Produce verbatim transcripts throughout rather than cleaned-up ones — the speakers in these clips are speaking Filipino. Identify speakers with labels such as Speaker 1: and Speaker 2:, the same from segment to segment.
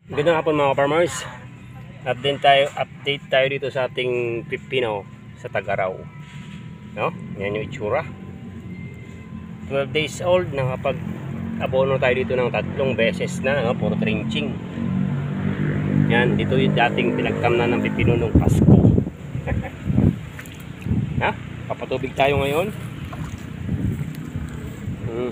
Speaker 1: Magandang hapon mga farmers. Update tayo, update tayo dito sa ating pipino sa Tag-Araw. No? Yan yung itsura. twelve days old, nakapag-abono tayo dito ng tatlong beses na, no? Puro trenching. Yan, dito yung dating pinagtamnan ng pipino nung Pasko. Ha? Papatubig tayo ngayon. Hmm.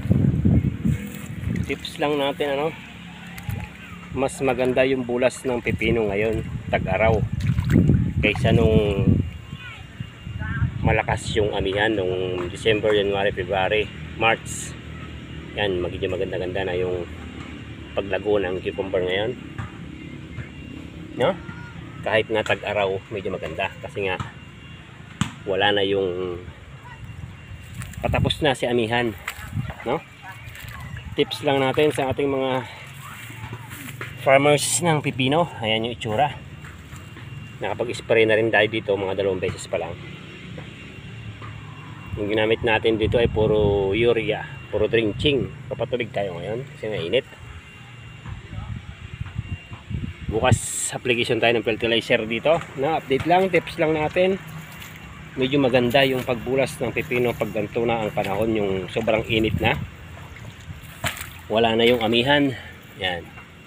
Speaker 1: Tips lang natin, ano? Mas maganda yung bulas ng pipino ngayon, Tag-Araw, kaysa nung malakas yung amihan nung December, January, February, March. Yan, magiging maganda-ganda na yung paglago ng cucumber ngayon, no? Kahit na Tag-Araw, medyo maganda kasi nga wala na yung patapos na si amihan, no? Tips lang natin sa ating mga farmers ng pipino. Ayan yung itsura. Nakapag-spray na rin tayo dito mga dalawang beses pa lang. Yung ginamit natin dito ay puro urea, puro drenching. Papatubig tayo ngayon kasi mainit. Bukas application tayo ng fertilizer dito. Na update lang, tips lang natin. Medyo maganda yung pagbulas ng pipino pag ganito na ang panahon, yung sobrang init na. Wala na yung amihan. Yan.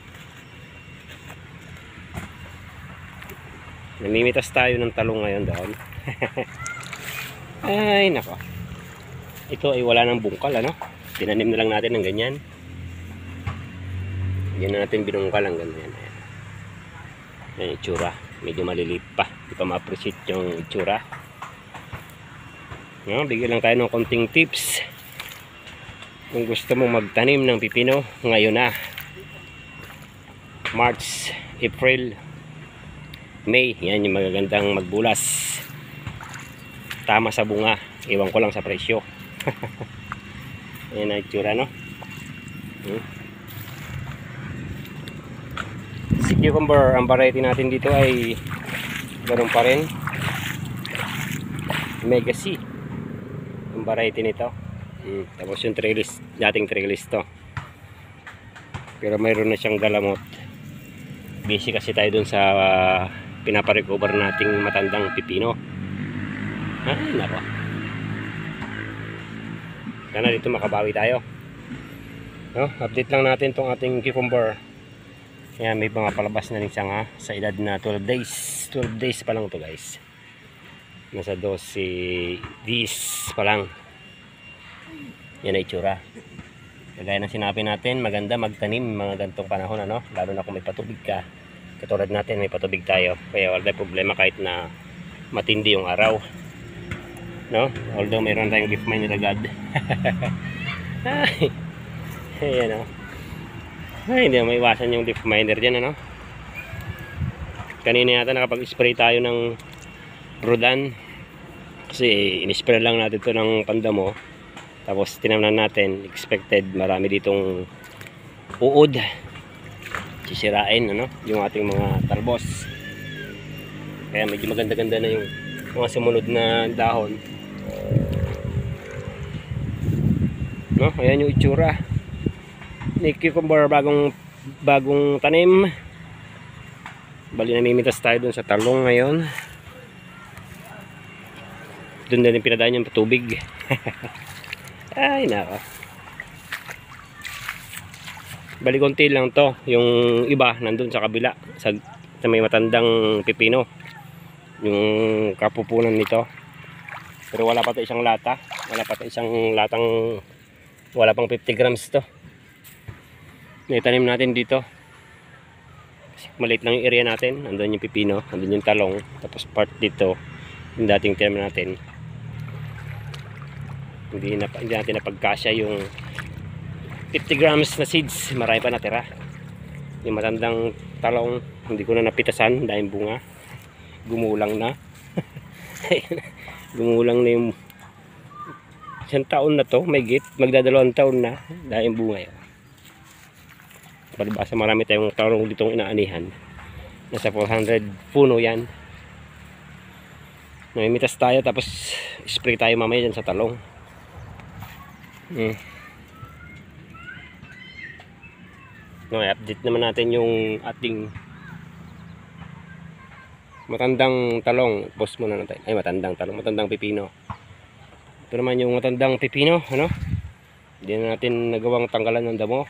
Speaker 1: Namimitas tayo ng talong ngayon doon. Ay nako, ito ay wala ng bungkal, ano? Tinanim na lang natin ng ganyan. Hindi na natin binungkal ang ganyan. Yan yung itsura. Medyo maliliit pa, hindi pa ma-appreciate yung itsura, no? Bigyan lang tayo ng konting tips. Kung gusto mong magtanim ng pipino ngayon na March, April, May, yan yung magagandang magbulas. Tama sa bunga. Iwan ko lang sa presyo. Ayan ang itsura, no? Hmm. Si cucumber, ang variety natin dito ay ganoon pa rin. Mega C ang variety nito. Hmm. Tapos yung trellis, dating trellis to. Pero mayroon na siyang galamot. Busy kasi tayo dun sa uh, pinaparecover nating matandang pipino. Ay nako, sana dito makabawi tayo, no? Update lang natin tong ating cucumber. Ayan, may mga palabas na rin siya nga sa edad na twelve days. twelve days pa lang to guys. Nasa twelve days pa lang. Yan ay itsura. Kagaya ng sinabi natin, maganda magtanim mga gantong panahon, ano? Lalo na kung may patubig ka. Katulad natin, may patubig tayo, kaya wala problema kahit na matindi yung araw, no? Although mayroon tayong leaf miner agad. Ay, ayan, o. Ay, hindi na maiwasan yung leaf miner dyan, ano? Kanina yata nakapag-spray tayo ng Rodan kasi in-spray lang natin ito ng pandamo. Tapos tinamnan natin, expected marami ditong uod, sisirain, ano, yung ating mga talbos. Kaya medyo maganda-ganda na yung mga sumunod na dahon, no? Ayan yung itsura ni cucumber, bagong bagong tanim. Bali namimitas tayo dun sa talong ngayon. Dun na rin pinadaan yung patubig. Ay nako, bali konti lang to, yung iba nandun sa kabila sa, sa may matandang pipino, yung kapupunan nito. Pero wala pa to isang lata, wala pa to isang latang, wala pang fifty grams to. Naitanim natin dito kasi maliit lang yung area natin. Andun yung pipino, andun yung talong, tapos part dito yung dating term natin. Hindi, na, hindi natin napagkasya yung fifty grams na seeds. Marami pa natira. Yung matandang talong hindi ko na napitasan dahil bunga gumulang na. Gumulang na yung isang taon na to, may git, magdadalawang taon na dahil bunga yun. Palibasa marami tayong talong ditong inaanihan. Nasa four hundred puno yan. Namimitas tayo, tapos spray tayo mamaya dyan sa talong. Hmm. No, i-update naman natin yung ating matandang talong. Post muna natin. Ay, matandang talong, matandang pipino. Ito naman yung matandang pipino, ano? Hindi na natin nagawang tanggalan ng damo.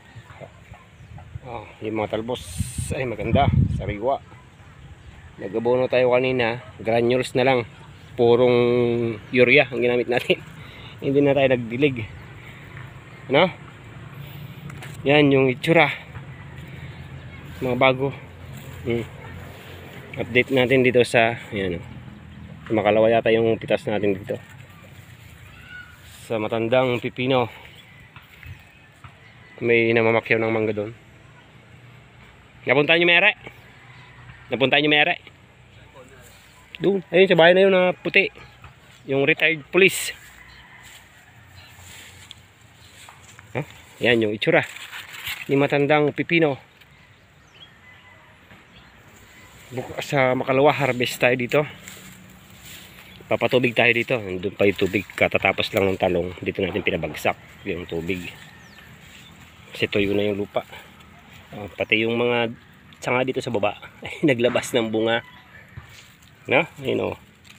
Speaker 1: Oh, yung mga talbos ay maganda, sariwa. Nagabono tayo kanina, granules na lang. Purong urea ang ginamit natin. Hindi na tayo nagdilig. Ano? Yan yung itsura. Mga bago. Hmm. Update natin dito sa, yan, makalawa yata yung pitas natin dito. Sa matandang pipino. May namamakyaw ng mangga doon. Napuntahan nyo may ere? Napuntahan nyo may ere? Doon. Ayun sa bahay na yun na puti. Yung retired police. Huh? Yan yung itsura ni matandang pipino. Bukas sa makalawa harvest tayo dito. Papatubig tayo dito. Doon pa yung tubig. Katatapos lang ng talong. Dito natin pinabagsak yung tubig. Kasi tuyo na yung lupa. Uh, pati yung mga sanga dito sa baba ay naglabas ng bunga, no? Ayun, oh.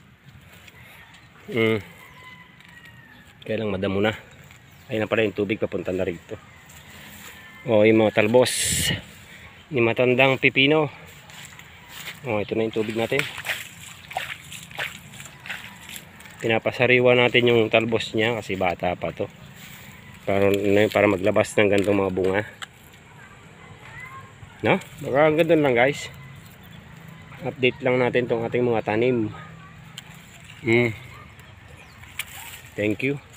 Speaker 1: mm. Kaya lang madamo na. Ayun na pala yung tubig papunta na rito. O, oh, yung mga talbos ni matandang pipino. O, oh, ito na yung tubig natin. Pinapasariwa natin yung talbos niya kasi bata pa to, para, para maglabas ng ganitong mga bunga. No? Baka ganun lang guys. Update lang natin tong ating mga tanim. Mm. Thank you.